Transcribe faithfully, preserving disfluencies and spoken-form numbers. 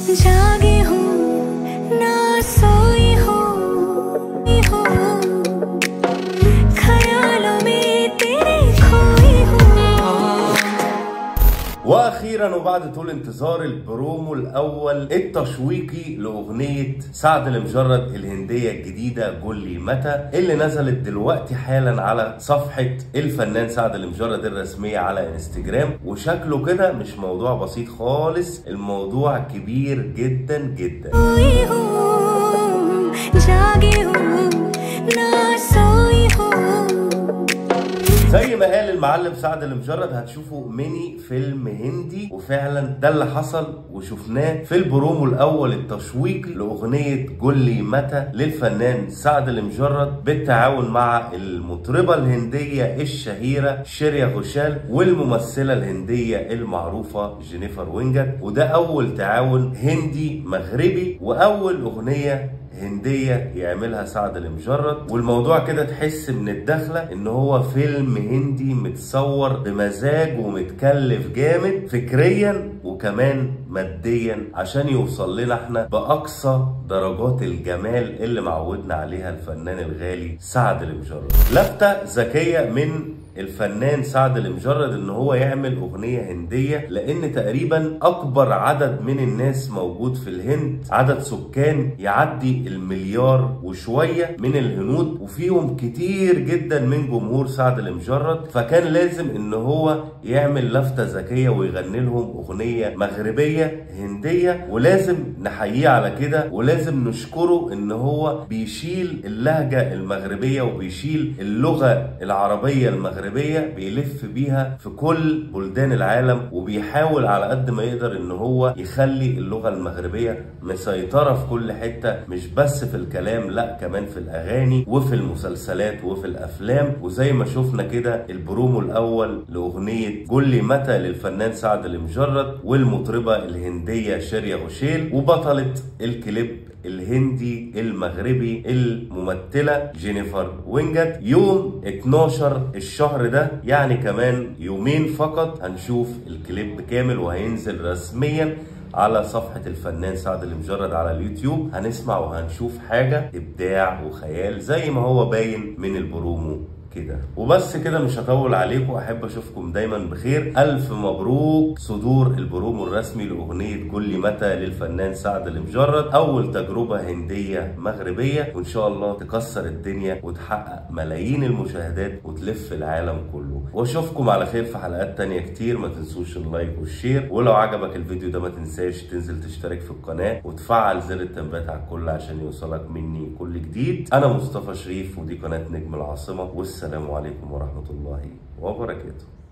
जागी हूँ ना सोई हूँ ख्यालों में तेरे खोई हूँ। واخيرا وبعد طول انتظار البرومو الاول التشويقي لاغنيه سعد المجرد الهنديه الجديده قول لي متى، اللي نزلت دلوقتي حالا على صفحه الفنان سعد المجرد الرسميه على انستجرام. وشكله كده مش موضوع بسيط خالص، الموضوع كبير جدا جدا. زي ما قال المعلم سعد المجرد هتشوفوا ميني فيلم هندي، وفعلا ده اللي حصل وشفناه في البرومو الاول التشويقي لاغنيه قول لي متى للفنان سعد المجرد بالتعاون مع المطربه الهنديه الشهيره شريا غوشال والممثله الهنديه المعروفه جينيفر وينجت. وده اول تعاون هندي مغربي واول اغنيه هندية يعملها سعد المجرد. والموضوع كده تحس من الدخلة ان هو فيلم هندي متصور بمزاج ومتكلف جامد فكريا وكمان ماديا عشان يوصل لنا احنا باقصى درجات الجمال اللي معودنا عليها الفنان الغالي سعد المجرد. لفتة ذكية من الفنان سعد المجرد ان هو يعمل اغنيه هنديه، لان تقريبا اكبر عدد من الناس موجود في الهند، عدد سكان يعدي المليار وشويه من الهنود، وفيهم كتير جدا من جمهور سعد المجرد. فكان لازم ان هو يعمل لفته ذكيه ويغني لهم اغنيه مغربيه هنديه، ولازم نحييه على كده ولازم نشكره ان هو بيشيل اللهجه المغربيه وبيشيل اللغه العربيه المغربيه بيلف بيها في كل بلدان العالم، وبيحاول على قد ما يقدر ان هو يخلي اللغة المغربية مسيطرة في كل حتة، مش بس في الكلام لا كمان في الاغاني وفي المسلسلات وفي الافلام. وزي ما شفنا كده البرومو الاول لاغنية قول لي متى للفنان سعد المجرد والمطربة الهندية شريا غوشال وبطلة الكليب الهندي المغربي الممثله جينيفر وينجت. يوم اتناشر الشهر ده يعني كمان يومين فقط هنشوف الكليب كامل وهينزل رسميا على صفحة الفنان سعد المجرد على اليوتيوب. هنسمع وهنشوف حاجة إبداع وخيال زي ما هو باين من البرومو كده. وبس كده مش هطول عليكم، احب اشوفكم دايما بخير. الف مبروك صدور البرومو الرسمي لاغنيه قول لي متى للفنان سعد المجرد، اول تجربه هنديه مغربيه، وان شاء الله تكسر الدنيا وتحقق ملايين المشاهدات وتلف العالم كله. واشوفكم على خير في حلقات تانية كتير. ما تنسوش اللايك والشير، ولو عجبك الفيديو ده ما تنساش تنزل تشترك في القناه وتفعل زر التنبيهات على الكل عشان يوصلك مني كل جديد. انا مصطفى شريف ودي قناه نجم العاصمه، والسلام السلام عليكم ورحمة الله وبركاته.